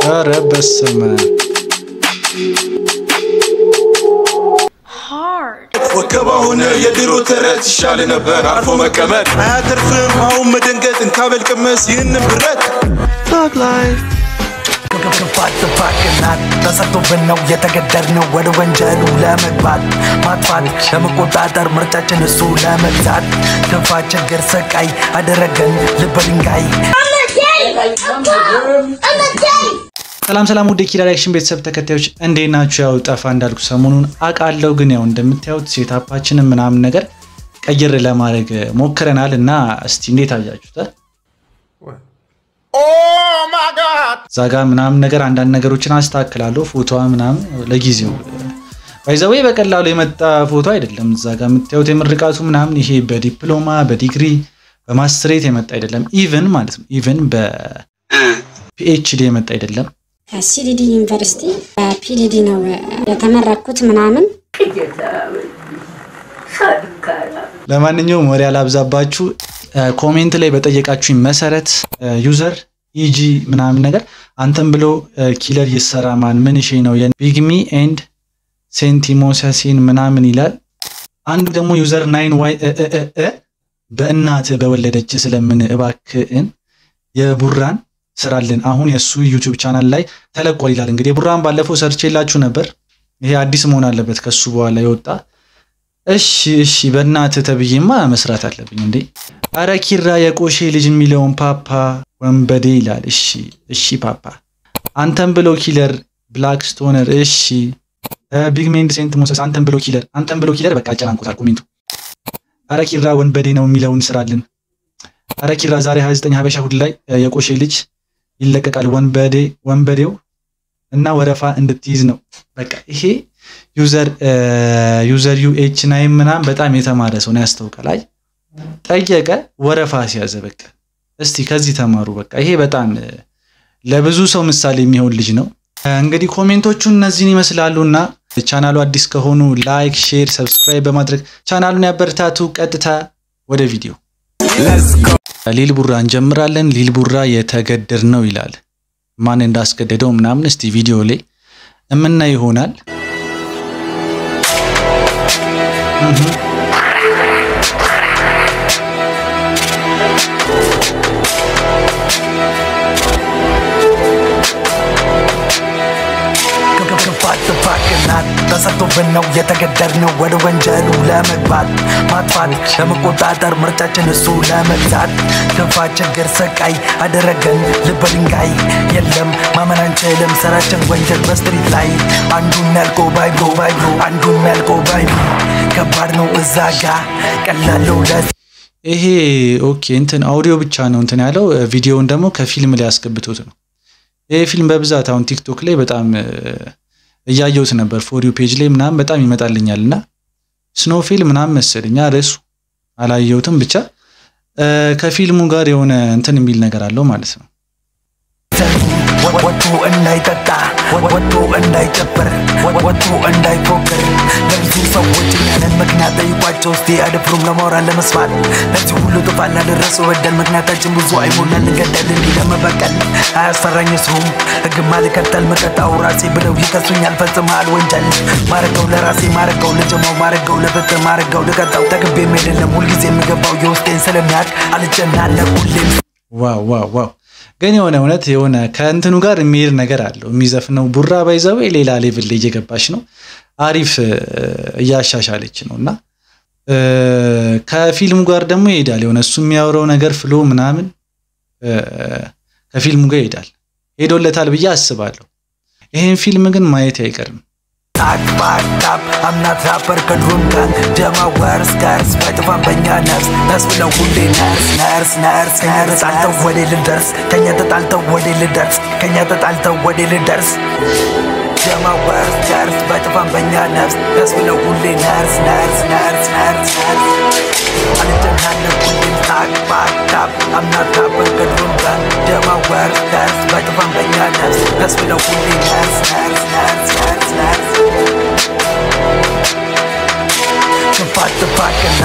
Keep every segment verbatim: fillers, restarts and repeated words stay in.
ኧረ በስመ ወከባሁን የድሮ ተረት ይሻል ነበር አርፎ መቀመጥ አያተርፍም አሁን መደንገጥ እንካበል ቅመስ ይህን ብረት ታግ ላይ ከፋት ተፋቅናት ተሰጥቶብን ነው የተገደድነው ወደ ወንጀሉ ለመግባት ማጥፋት ለመቆጣጠር ምርጫችን እሱ ለመግዛት ከፋ ችግር ሰቃይ አደረገን ልበ ድንጋይ ሰላም ሰላም ወደ ኪራ ሪአክሽን ቤተሰብ ተከታዮች እንዴት ናችሁ? ያው ጠፋ እንዳልኩ ሰሞኑን አቃለው ግን ያው እንደምታዩት ሴታፓችንን ምናምን ነገር ቀይር ለማድረግ ሞክረናል እና እስቲ እንዴት አያችሁት? ኦ ማይ ጋድ ዛጋ ምናምን ነገር አንዳንድ ነገሮችን አስተካክላለሁ ፎቶዋ ምናምን ለጊዜው ባይዘው በቀላሉ የመጣ ፎቶ አይደለም ዛጋ የምታዩት የምርቃቱ ምናምን ይሄ በዲፕሎማ በዲግሪ በማስተሬት የመጣ አይደለም ኢቭን ማለት ነው ኢቭን በፒኤችዲ የመጣ አይደለም ሲዲዲ ዩኒቨርሲቲ ፒዲዲ ነው የተመረኩት ምናምን ለማንኛውም ወሬ አላብዛባችሁ ኮሜንት ላይ በጠየቃችሁኝ መሰረት ዩዘር ኢጂ ምናምን ነገር አንተም ብሎ ኪለር ይሰራ ማን ምን እሺ ነው የቢግሚ ኤንድ ሴንቲሞሲሲን ምናምን ይላል አንዱ ደግሞ ዩዘር ናይን ዋይ በእናት በወለደች ስለምን እባክህን የቡራን ስራልን አሁን የሱ ዩቲዩብ ቻናል ላይ ተለቋል ይላል እንግዲህ ቡራን ባለፈው ሰርቼላችሁ ነበር ይሄ አዲስ መሆን አለበት ከሱ በኋላ ይወጣ እሺ እሺ በእናት ተብዬማ መስራት አለብኝ እንዴ አረ ኪራ የቆሼ ልጅ ሚሊዮን ፓፓ ወንበዴ ይላል እሺ እሺ ፓፓ አንተም ብሎ ኪለር ብላክ ስቶነር እሺ ቢግ ሜንድ ሴንት ሞሰስ አንተም ብሎ ኪለር አንተም ብሎ ኪለር በቃ አጨናንቆታል ኮሜንቱ አረ ኪራ ወንበዴ ነው ሚሊዮን ስራልን አረ ኪራ ዛሬ ሃያ ዘጠኝ ሀበሻ ሁሉ ላይ የቆሼ ልጅ ይለቀቃል ወንበዴ ወንበዴው እና ወረፋ እንድትይዝ ነው በቃ ይሄ ዩዘር ዩዘር ዩኤች ናይን ምናምን በጣም የተማረ ሰው ነው ያስተውቃል አይ ጠየቀ ወረፋ ሲያዘ በቃ እስቲ ከዚህ ተማሩ በቃ ይሄ በጣም ለብዙ ሰው ምሳሌ የሚሆን ልጅ ነው እንግዲህ ኮሜንቶቹ እነዚህን ይመስላሉና ቻናሉ አዲስ ከሆኑ ላይክ ሼር ሰብስክራይብ በማድረግ ቻናሉን ያበርታቱ ቀጥታ ወደ ቪዲዮ ሊል ቡራ እንጀምራለን ሊል ቡራ የተገደር ነው ይላል ማን እንዳስገደደው ምናምን እስቲ ቪዲዮ ላይ እምና ይሆናል ተሰጥቶብን ነው የተገደድነው ወደ ወንጀሉ ለመግባት ማጥፋት ለመቆጣጠር ምርጫችን እሱ ለመግዛት ከፋ ችግር ሰቃይ አደረገን ልበ ድንጋይ የለም ማመን አንችልም ስራችን ወንጀል በስትሪት ላይ አንዱን ያልቆ ባይብሮ ባይብሮ አንዱን ያልቆ ባይብሮ ከባድ ነው እዛጋ ቀላለው ለስ ይሄ ኦኬ እንትን አውዲዮ ብቻ ነው እንትን ያለው ቪዲዮውን ደግሞ ከፊልም ላይ ያስገብቶት ነው ይሄ ፊልም በብዛት አሁን ቲክቶክ ላይ በጣም እያየሁት ነበር ፎር ዩ ፔጅ ላይ ምናምን በጣም ይመጣልኛልና ስኖፊል ምናምን መሰለኛ ርዕሱ አላየሁትም ብቻ ከፊልሙ ጋር የሆነ እንትን የሚል ነገር አለው ማለት ነው ወጡ እንዳይጠጣ ወጡ እንዳይጨፍር ወጡ እንዳይፎክር ለብዙ ሰዎች ያንን ምክንያት ጠይቋቸው እስቲ አድፍሩም ለማውራት ለመስማት ለዚህ ሁሉ ጥፋት ላደረሰው በደል ምክንያታችን ብዙ አይሞላል እንገደል እንዲህ ለመበቀል አያስፈራኝ እሱም ህግማ ልከተል መቀጣው ራሴ ብለው ይከሱኛል ፈጽመሃል ወንጀል ማረገው ለራሴ ማረገው ለጀማው ማረገው ለፍትህ ማረገው ለቀጣው ተግቤም አይደለም ሁልጊዜ የሚገባው የውስጤን ስለሚያውቅ አልጨናነቅ ሁሌም ዋው ዋው ዋው ግን የሆነ እውነት የሆነ ከእንትኑ ጋር የሚሄድ ነገር አለው የሚዘፍነው ቡራ ባይዘው ሌላ ሌቭል ላይ እየገባች ነው አሪፍ እያሻሻለች ነውና ከፊልሙ ጋር ደግሞ ይሄዳል የሆነ እሱ የሚያወራው ነገር ፍሎ ምናምን ከፊልሙ ጋር ይሄዳል ሄዶለታል ብዬ አስባለሁ ይሄን ፊልም ግን ማየት አይቀርም አክባካብ አምናት ራፐር ከድሮን ጋር ደማ ወርስ ጋርስ በጥፋን በእኛ ነርስ ነርስ ብለው ሁሌ ነርስ ነርስ ነርስ ከኛ ተጣልተው ወደ ልደርስ ከኛ ተጣልተው ወደ ልደርስ ከኛ ተጣልተው ወደ ልደርስ ደማ ወርስ ጋርስ በጥፋን በእኛ ነርስ ነርስ ብለው ሁሌ ነርስ ነርስ ነርስ ነርስ አልጨናነቅ ሁሌም አክባካብ አምናት ራፐር ከድሮን ጋር ደማ ወርስ ጋርስ በጥፋን በእኛ ነርስ ነርስ ብለው ሁሌ ነርስ ነርስ ነርስ ነርስ ነርስ ከፋት ተፋቅናት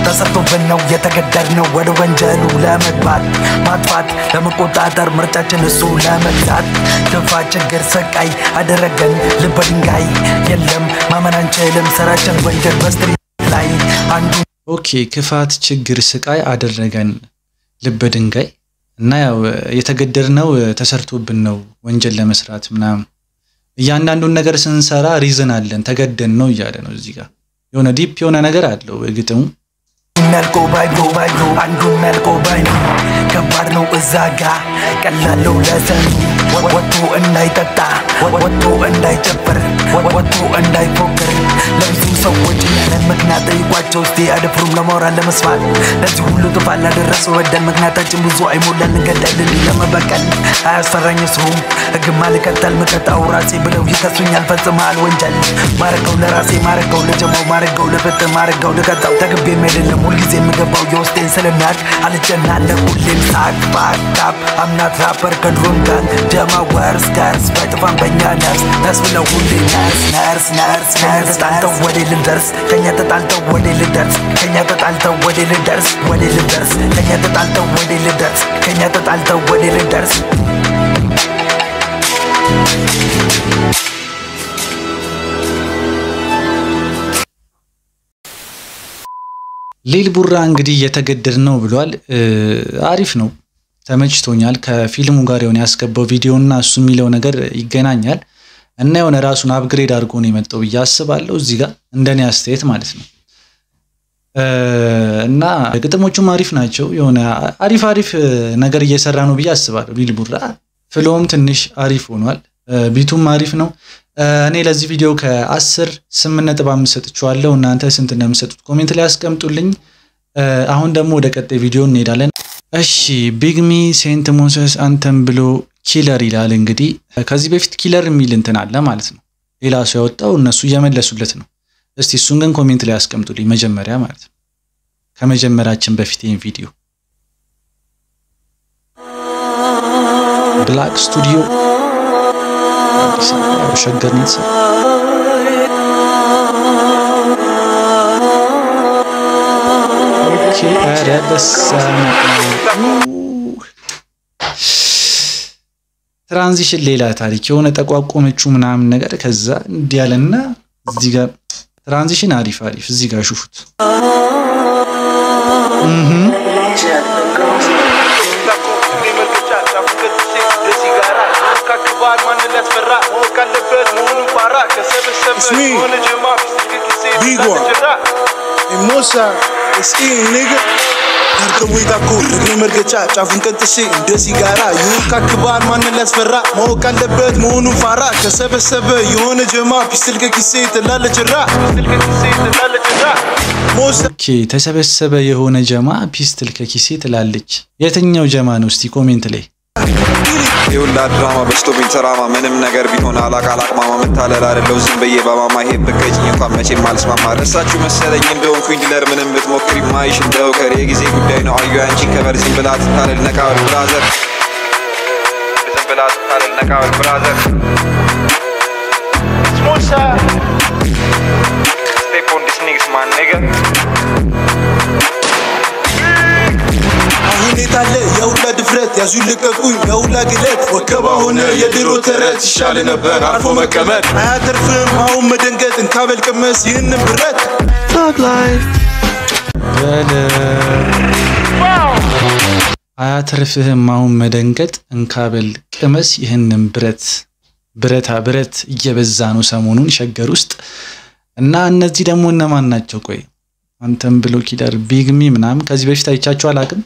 ተሰጥቶብን ነው የተገደድነው ወደ ወንጀሉ ለመግባት ማጥፋት ለመቆጣጠር ምርጫችን እሱ ለመግዛት ድፋ ችግር ሰቃይ አደረገን ልበ ድንጋይ የለም ማመን አንችልም ስራችን ወንጀል በስትሪት ላይ አንዱ ኦኬ ክፋት ችግር ስቃይ አደረገን ልበ ድንጋይ እና ያው የተገደድነው ተሰርቶብን ነው ወንጀል ለመስራት ምናምን እያንዳንዱን ነገር ስንሰራ ሪዝን አለን ተገደን ነው እያለ ነው እዚህ ጋር የሆነ ዲፕ የሆነ ነገር አለው ግጥሙ መልኮ ባይዶ ባይዶ አንዱ መልኮ ባይዶ ከባድ ነው እዛጋ ቀላለው ለሰሚ ወጥቶ እንዳይጠጣ ወጥቶ እንዳይጨፍር ወጥቶ እንዳይፎክር ለብዙ ሰዎች ያለን ምክንያት ጠይቋቸው እስቲ አደፍሩም ለማውራት ለመስማት ለዚህ ሁሉ ጥፋት ላደረሰው ወደን ምክንያታችን ብዙ አይሞላን እንገዳለን ለመበቀል አያስፈራኝ ሰው ህግማ ልከተል ምከታው ራሴ ብለው ይከሱኛል ፈጽመሃል ወንጀል ማረገው ለራሴ ማረገው ለጀማው ማረገው ለፍትህ ማረገው ለከታው ተግቤም አይደለም ሁልጊዜ የምገባው የውስጤን ስለሚያውቅ አልጨናነቅ ሁሌም ሳቅ ባካፕ አምናት ራፐር ከድሮም ጋር ጀማ ወርስ ጋርስ ባይጥፋን በእኛ ነርስ ነርስ ብለው ሁሌ ነርስ ነርስ ነርስ ነርስ ተጣልተው ወደ ልደርስ ከኛ ተጣልተው ወደ ልደርስ ከኛ ተጣልተው ወደ ልደርስ ወደ ልደርስ ከኛ ተጣልተው ወደ ልደርስ ከኛ ተጣልተው ወደ ልደርስ ሊል ቡራ እንግዲህ የተገደድነው ብሏል አሪፍ ነው ተመችቶኛል ከፊልሙ ጋር የሆነ ያስገባው ቪዲዮና እሱ የሚለው ነገር ይገናኛል እና የሆነ ራሱን አፕግሬድ አድርጎ ነው የመጣው ያስባለው እዚህ ጋር እንደኔ አስተያየት ማለት ነው እና ግጥሞቹም አሪፍ ናቸው የሆነ አሪፍ አሪፍ ነገር እየሰራ ነው ብዬ አስባለሁ ሊል ቡራ ፍሎም ትንሽ አሪፍ ሆኗል ቢቱም አሪፍ ነው እኔ ለዚህ ቪዲዮ ከ10 ስምንት ነጥብ አምስት ሰጥቻለሁ እናንተ ስንት እንደምትሰጡት ኮሜንት ላይ አስቀምጡልኝ አሁን ደግሞ ወደ ቀጣይ ቪዲዮ እንሄዳለን እሺ ቢግሚ ሴንት ሞሰስ አንተም ብሎ ኪለር ይላል እንግዲህ ከዚህ በፊት ኪለር የሚል እንትን አለ ማለት ነው ሌላ ሰው ያወጣው እነሱ እየመለሱለት ነው እስቲ እሱን ግን ኮሜንት ላይ አስቀምጡልኝ መጀመሪያ ማለት ነው ከመጀመራችን በፊት ይሄን ቪዲዮ ብላክ ስቱዲዮ ሸገር ነው ኦኬ አረበሳና ትራንዚሽን ሌላ ታሪክ የሆነ ተቋቆመችው ምናምን ነገር ከዛ እንዲያለና እዚህ ጋር ትራንዚሽን አሪፍ አሪፍ እዚህ ጋር ሹፉት እህ It's me, Big One, and Mosa, it's in, nigga. Narkawita ko, nagmergacha, chafun kantasi, indesi gara, yuka kibar man lasfera, mo kalabet moonu fara, kasaba saba, yona jama, pistol ka kisi talala jara, pistol ka kisi talala jara. Mosa. Okay, ተሰበሰበ የሆነ ጀማ ፒስትል ከኪሴ ትላለች የትኛው ጀማ ነው እስቲ ኮሜንት ላይ ይሁላ ድራማ በስቶቢን ተራማ ምንም ነገር ቢሆን አላቅ አላቅ ማማ መታለል አይደለው ዝም በየ በማማ ሄድ በቀጭኝ እንኳን መቼም ማልስማማ ረሳችሁ መሰለኝ እንደውን ኩኝ ዲለር ምንም ብትሞክሪ ማይሽ እንደው ከሬ ጊዜ ጉዳይ ነው አዩ አንቺ ከበር ዝም ብላት ታለል ነቃው ብራዘር ዝም ብላት ታለል ነቃው ብራዘር Mosa. Step on this niggas man nigga ሁኔታለ የውላ ድፍረት ያዙ ልቀቁኝ የውላ ግለት ወከባ ሆነ የድሮ ተረት ይሻል ነበር አርፎ መቀመጥ አያተርፍም አሁን መደንገጥ እንካበል ቅመስ ይህንን ብረት Talk life በለ አያተርፍም አሁን መደንገጥ እንካበል ቅመስ ይህንን ብረት ብረታ ብረት እየበዛ ነው ሰሞኑን ሸገር ውስጥ እና እነዚህ ደግሞ እነማን ናቸው ቆይ አንተም ብሎ ኪለር ቢግሚ ምናም ከዚህ በፊት አይቻችሁ አላቅም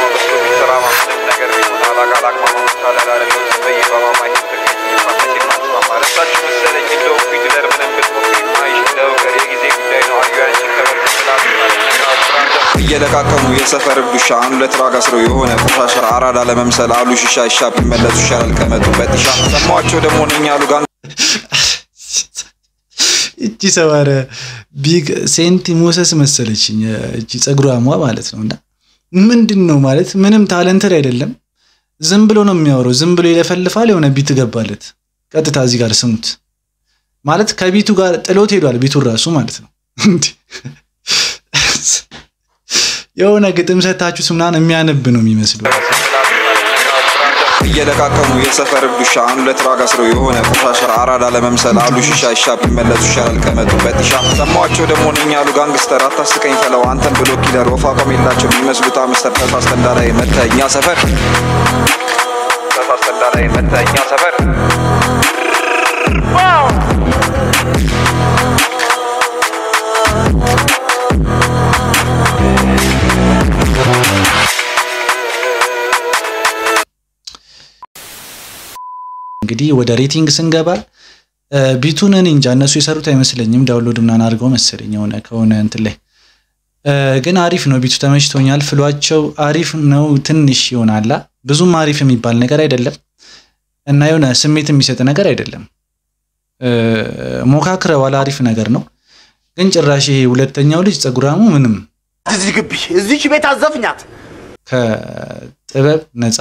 እየለካከሙ የሰፈር ዱሻ አንዱ ለትራጋ ስሮ የሆነ ቆሻሻ አራዳ ለመምሰል አሉ ሽሻ ሻ ቢመለሱ ይሻላል ከመጡበት ይሻ ሰማቸው ደግሞ ነኛሉ ጋር እቺ ሰዋረ ቢግ ሴንቲ ሞሰስ መሰለችኝ እቺ ጸጉሯማ ማለት ነውና ምንድነው ማለት ምንም ታለንት አይደለም ዝም ብሎ ነው የሚያወራው ዝም ብሎ ይለፈልፋል የሆነ ቢት ገባለት ቀጥታ እዚህ ጋር ስሙት ማለት ከቢቱ ጋር ጥሎት ሄዷል ቢቱ ራሱ ማለት ነው የሆነ ግጥም ሰታችሁ ምናምን የሚያነብ ነው የሚመስለው እየለቃቀሙ የሰፈር ዱሻ አንዱ ለትራጋ ስረው የሆነ ቆሻሻ አራዳ ለመምሰል አሉ ሺሻ ይሻብ ይመለሱ ይሻላል ከመጡበት ይሻ ሰማዋቸው ደግሞ ነኝ ያሉ ጋንግስተር አታስቀኝ ፈለው አንተን ብሎ ኪለር ወፋ ቆሜላቸው የሚመስሉት አምስተር ተሳስተንዳ ላይ መተኛ ሰፈር ተሳስተንዳ ላይ መተኛ ሰፈር ዋው እንግዲህ ወደ ሬቲንግ ስንገባ ቢቱን እንጃ እነሱ የሰሩት አይመስለኝም ዳውንሎድ ምናን አድርገው መሰለኝ ሆነ ከሆነ እንት ላይ ግን አሪፍ ነው ቢቱ ተመችቶኛል ፍሏቸው አሪፍ ነው ትንሽ ይሆናል ብዙም አሪፍ የሚባል ነገር አይደለም እና የሆነ ስሜት የሚሰጥ ነገር አይደለም ሞካክረው አሪፍ ነገር ነው ግን ጭራሽ ይሄ ሁለተኛው ልጅ ጸጉራሙ ምንም እዚህ ግቢ እዚች ቤት አዘፍኛት ከጥበብ ነፃ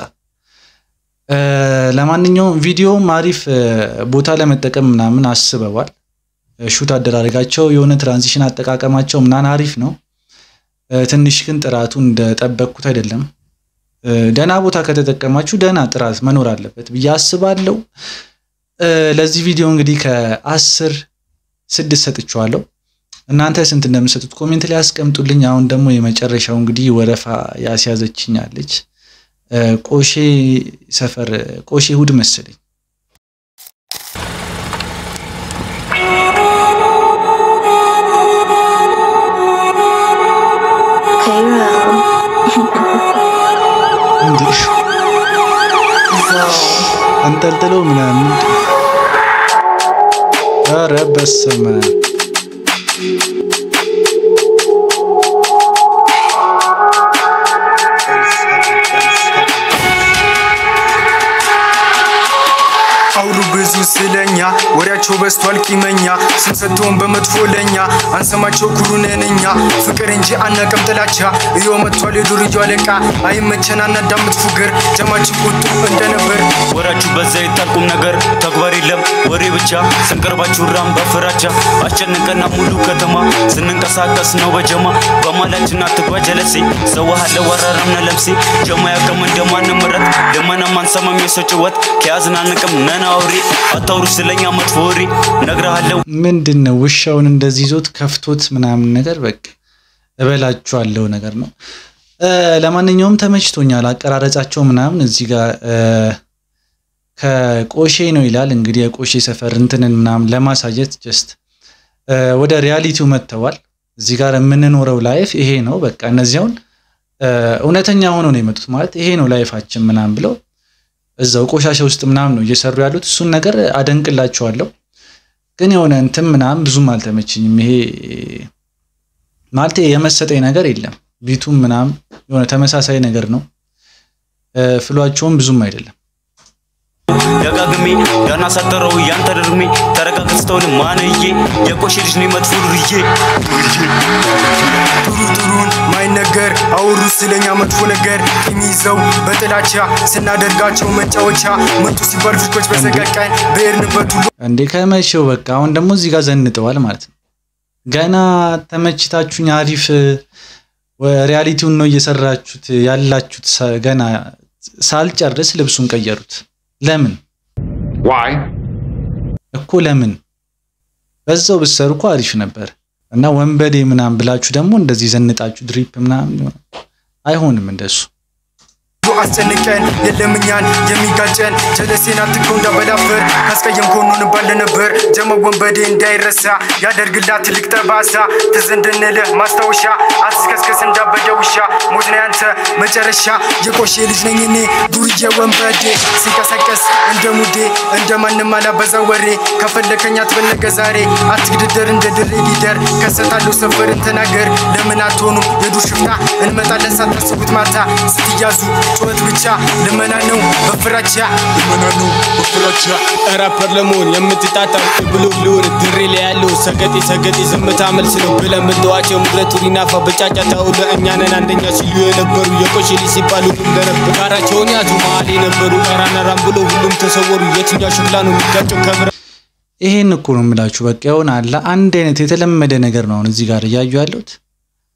ለማንኛውም ቪዲዮ ማሪፍ ቦታ ለመጠቀም ምናምን አስበዋል ሹት አደራረጋቸው የሆነ ትራንዚሽን አጠቃቀማቸው ምናን አሪፍ ነው ትንሽ ግን ጥራቱ እንደጠበቅኩት አይደለም ደና ቦታ ከተጠቀማችሁ ደና ጥራት መኖር አለበት በያስባለው ለዚህ ቪዲዮ እንግዲህ ከ10 ስድስት ሰጥቻለሁ እናንተ ስንት እንደምትሰጡት ኮሜንት ላይ አስቀምጡልኝ አሁን ደግሞ የመጨረሻው እንግዲህ ወረፋ ያስያዘችኛለች ቆሼ ሰፈር ቆሼ ሁድ መሰለኝ አንተልተለው ምናምን ኧረ በስመ አውሩ ብዙ ስለኛ ወሬያቸው በስቷል ቂመኛ ስንሰተውን በመጥፎ ለኛ አንሰማቸው ኩሩነኛ ፍቅር እንጂ አናቀም ጥላቻ እየው መጥቷል የዱርዩ አለቃ አይመቸና እናዳምጥ ፉገር ጀማችን ቁጡ እንደነበር ወራችሁ በዛ ይጣቁም ነገር ተግባር የለም ወሬ ብቻ ስንቀርባችሁ ራም በፍራቻ አስጨንቀና ሙሉ ከተማ ስንንቀሳቀስ ነው በጀማ በማላችና አትግባ ጀለሴ ሰዋሃለ ወራራምና ለምሴ ጀማ ያቀም እንደማን ምረት ለማና ማንሰማም የሰጭወት ከያዝናንቅም ነና አውሪ አታውሩ ስለኛ መጥፎሪ ነግራለው ምንድነው ውሻውን እንደዚህ ዞት ከፍቶት ምናምን ነገር በቃ እበላችኋለሁ ነገር ነው ለማንኛውም ተመችቶኛል አቀራረጻቸው ምናምን እዚህ ጋር ከቆሼ ነው ይላል እንግዲህ የቆሼ ሰፈር እንትንን ምናምን ለማሳየት ጀስት ወደ ሪያሊቲው መተዋል እዚህ ጋር የምንኖረው ላይፍ ይሄ ነው በቃ እነዚያውን እውነተኛ ሆኖ ነው የመጡት ማለት ይሄ ነው ላይፋችን ምናምን ብለው እዛው ቆሻሻ ውስጥ ምናምን ነው እየሰሩ ያሉት እሱን ነገር አደንቅላቸዋለሁ ግን የሆነ እንትን ምናምን ብዙም አልተመችኝም ይሄ ማለት የመሰጠኝ ነገር የለም ቢቱም ምናምን የሆነ ተመሳሳይ ነገር ነው ፍሏቸውም ብዙም አይደለም ደጋግሜ ዳና ሰጠረው ያንተ ድርሜ ተረጋግስተውል ማንዬ የቆሼ ልጅ ነው መጥፎርዬ ጥሩ ጥሩን ማይነገር አውሩ ስለኛ መጥፎ ነገር ቂሚዘው በጥላቻ ስናደርጋቸው መጫወቻ መጡ ሲባል ፍቅሮች በሰቀቀን በእርንበት ሁሉ እንዴ ከመቼው በቃ አሁን ደግሞ እዚህ ጋር ዘንጠዋል ማለት ነው ገና ተመችታችሁኝ አሪፍ ሪያሊቲውን ነው እየሰራችሁት ያላችሁት ገና ሳልጨርስ ልብሱን ቀየሩት ለምን why እኮ ለምን በዛው በሰሩኮ አሪፍ ነበር እና ወንበዴ ምናም ብላችሁ ደግሞ እንደዚህ ዘንጣችሁ ድሪፕ ምናም አይሆንም እንደሱ አስጨንቀን የለምኛን የሚጋጨን ጀለሴና ትከው እንዳበላፈር ካስቀየም ኮኑን ባለ ነበር ጀመው ወንበዴ እንዳይረሳ ያደርግላት ትልቅ ጠባሳ ተዘንደነለ ማስታወሻ አስከስከስ እንዳበደ ውሻ ሞት ነው ያንተ መጨረሻ የቆሼ ልጅ ነኝ እኔ ዱርዬ ወንበዴ ሲንቀሳቀስ እንደ ሙዴ እንደማንም አላበዛ ወሬ ከፈለከኛ ትበለገ ዛሬ አትግድደር እንደ ድሬ ሊደር ከሰታለው ሰፈርን ተናገር ለምን አትሆኑ የዱር ሽፍታ እንመጣለን ሳታስቡት ማታ ስትያዙ ጩኸት ብቻ ልመና ነው በፍራቻ ልመና ነው በፍራቻ ራፐር ለመሆን የምትጣጣው ብሎ ልውር ድሬ ላይ ያለው ሰገጤ ሰገጤ ዝምታ መልስ ነው ብለህ ምንተዋቸው ምድረቱሪናፋ በጫጫታው ለእኛ ነን አንደኛ ሲሉ የነበሩ የቆሼ ልጅ ሲባሉ ሁሉም ለነበር ጋራቸውን ያዙ መሀል የነበሩ ቀራነራም ብሎ ሁሉም ተሰወሩ የትኛው ሽፍላ ነው የሚጋጨው ከብረ ይሄን እኮ ነው የምላችሁ በቃ ይሆን አለ አንድ አይነት የተለመደ ነገር ነው አሁን እዚህ ጋር ያዩ ያሉት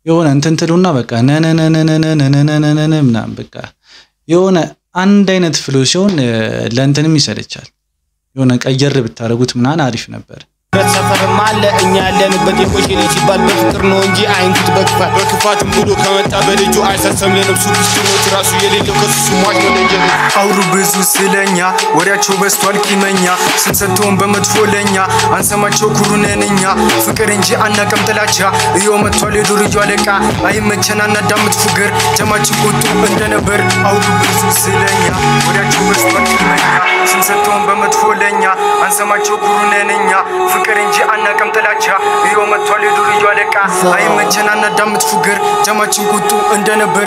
የሆነ እንትን ትሉና በቃ ነነነነነነነነነነ ምናምን በቃ የሆነ አንድ አይነት ፍሎ ሲሆን ለእንትንም ይሰለቻል የሆነ ቀየር ብታረጉት ምናን አሪፍ ነበር በሰፈርም አለ እኛ ያለንበት የቆሼ ልጅ ሲባል በፍቅር ነው እንጂ አይንኩት በክፋት በክፋትም ብሎ ከመጣ በልጁ አይሳሰም ለነፍሱ ክርስቶስ ራሱ የሌለው ከሱ ሟች ነው እንጂ አውሩ ብዙ ስለኛ ወሬያቸው በስቷል ቂመኛ ስንሰተውን በመጥፎ ለኛ አንሰማቸው ኩሩነንኛ ፍቅር እንጂ አናቀም ጥላቻ እየው መጥቷል የዱርዩ አለቃ አይመቸና እናዳምጥ ፍቅር ጀማችን ቁጡ እንደነበር አውሩ ብዙ ስለኛ ወሬያቸው በስቷል ቂመኛ ስንሰተውን በመጥፎ ለኛ አንሰማቸው ኩሩነንኛ ፍቅር እንጂ አናቀም ጥላቻ እየው መጥቷል የዱርዩ አለቃ አይመቸና እናዳምጥ ፍቅር ጀማችን ቁጡ እንደነበር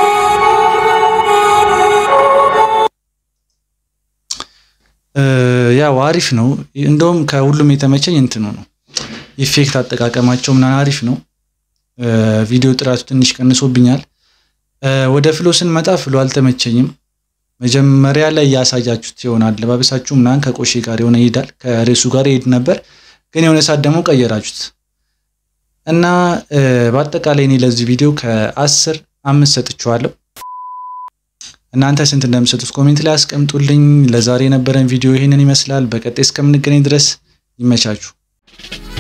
ያው አሪፍ ነው እንደውም ከሁሉም የተመቸኝ እንትኑ ነው ኢፌክት አጠቃቀማቸው ምናን አሪፍ ነው ቪዲዮ ጥራቱ ትንሽ ቀንሶብኛል ወደ ፍሎ ስንመጣ ፍሎ አልተመቸኝም መጀመሪያ ላይ ያሳያችሁት ይሆናል ለባበሳችሁ ምናን ከቆሼ ጋር የሆነ ይሄዳል ከሬሱ ጋር ይሄድ ነበር ግን የሆነ ሰዓት ደግሞ ቀየራችሁት እና በአጠቃላይ እኔ ለዚህ ቪዲዮ ከ10 አምስት ሰጥቻለሁ እናንተ ስንት እንደምትሰጡት ኮሜንት ላይ አስቀምጡልኝ ለዛሬ የነበረን ቪዲዮ ይሄንን ይመስላል በቀጣይ እስከምንገናኝ ድረስ ይመቻችሁ